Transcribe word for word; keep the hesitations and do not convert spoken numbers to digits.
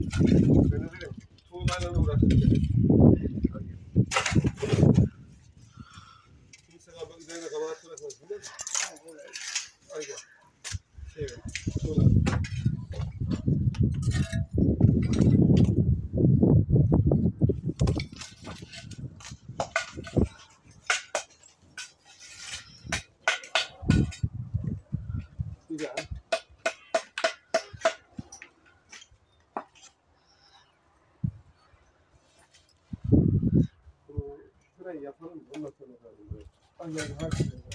Ben de dedim. Tuğlayla uğraştık dedim. Kimse kabak üzerine kabahat bırakmasın değil mi? Aynen. Şey ver. Tuğla. Güzel. Bunu şurayı yapalım. Ondan sonra yapalım. Aynen.